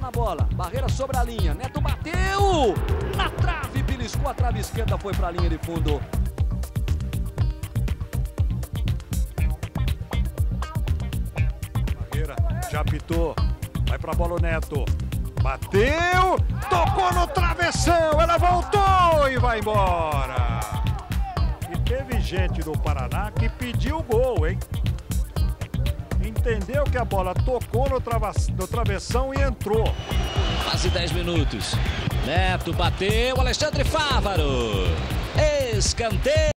na bola. Barreira sobre a linha. Neto bateu! Na trave, beliscou a trave esquerda, foi para a linha de fundo. Barreira já apitou. Vai pra bola o Neto. Bateu! Tocou no travessão! Ela voltou e vai embora! E teve gente do Paraná que pediu gol, hein? Entendeu que a bola tocou no travessão e entrou. Quase 10 minutos. Neto bateu, Alexandre Fávaro. Escanteio.